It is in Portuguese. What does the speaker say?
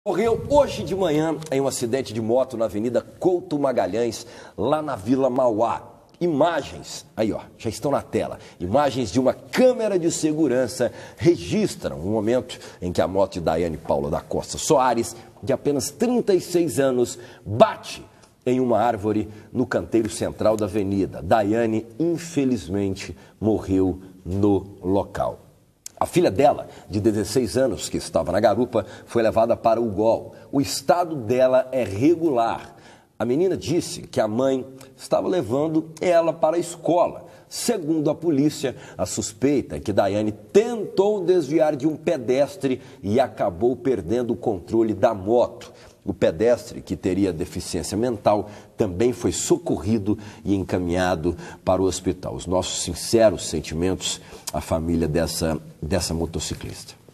Morreu hoje de manhã em um acidente de moto na Avenida Couto Magalhães, lá na Vila Mauá. Imagens, aí ó, já estão na tela, imagens de uma câmera de segurança registram o momento em que a moto de Daiane Paula da Costa Soares, de apenas 36 anos, bate em uma árvore no canteiro central da avenida. Daiane, infelizmente, morreu no local. A filha dela, de 16 anos, que estava na garupa, foi levada para o UGOL. O estado dela é regular. A menina disse que a mãe estava levando ela para a escola. Segundo a polícia, a suspeita é que Daiane tentou desviar de um pedestre e acabou perdendo o controle da moto. O pedestre, que teria deficiência mental, também foi socorrido e encaminhado para o hospital. Os nossos sinceros sentimentos à família dessa motociclista.